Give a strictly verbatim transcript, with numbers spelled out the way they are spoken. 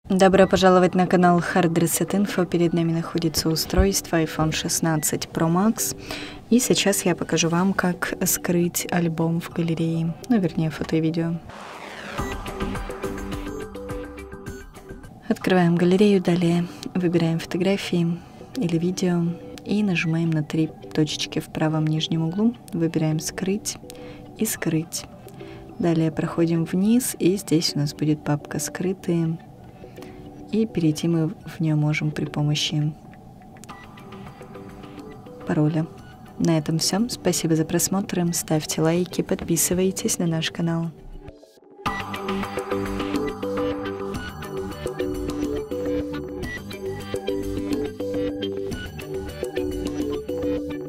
Добро пожаловать на канал Hard Reset Info. Перед нами находится устройство iPhone шестнадцать Pro Max. И сейчас я покажу вам, как скрыть альбом в галерее. Ну, вернее, фото и видео. Открываем галерею, далее выбираем фотографии или видео и нажимаем на три точечки в правом нижнем углу. Выбираем «Скрыть» и «Скрыть». Далее проходим вниз, и здесь у нас будет папка «Скрытые». И перейти мы в нее можем при помощи пароля. На этом все. Спасибо за просмотр. Ставьте лайки, подписывайтесь на наш канал.